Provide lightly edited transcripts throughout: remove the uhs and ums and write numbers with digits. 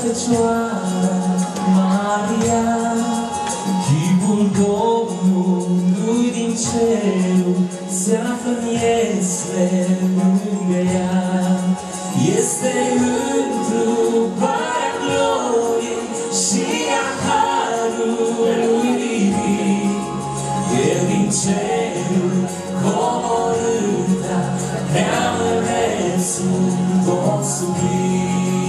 Fecioara Maria, chipul Domnului din cerul se află-n iesle lângă ea. Este întruparea gloriei și a harului divin. El din cerul coborâta prea mărețul tot sublim.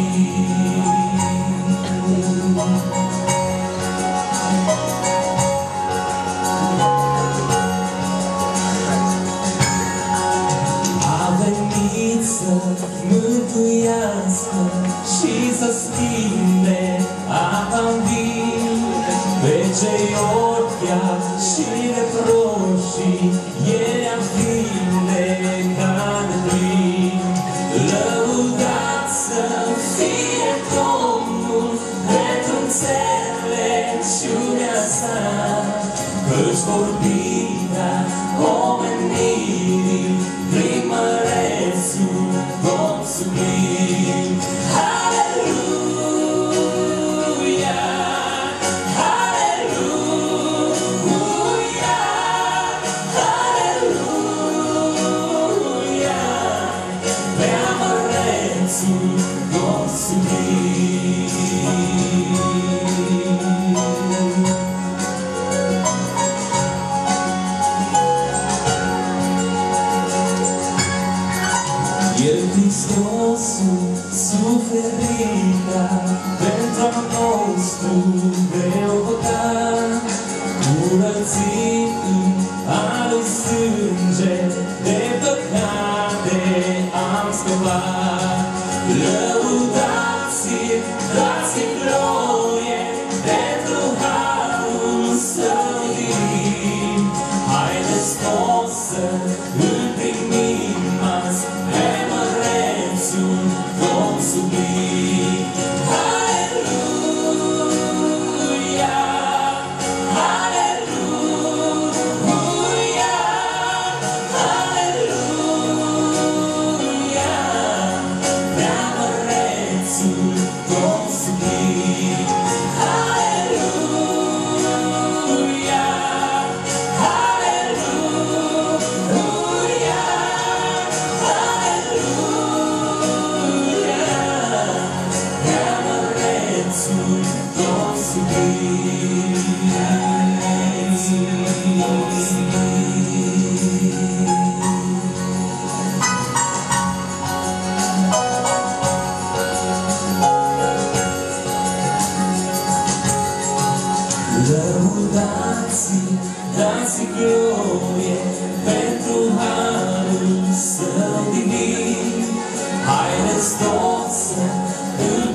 Să mântuiască și să schimbe apa-n vin pe cei orbi și reproșii, ei ar fi legat de plin. Lăudat să fie Domnul pentru înțelepciunea sa, că-și vorbirea omenirii prin mărețul Domn sublim. Aleluia, aleluia, aleluia, prea mărețul Domn sublim. El Hristosul suferită pentru al nostru greu păcat, curățit al lui sânge de păcate am scăpat. Lăudați-l, dați-i glorie pentru harul său divin. Haideți toți să-l primim azi pe mărețul Domn sublim. Aleluia, aleluia, aleluia, prea mărețul Domn sublim. Aleluia, aleluia, aleluia, prea mărețul Domn sublim. Lăudați-i, dați-i glorie pentru harul său divin. Haideți toți să îl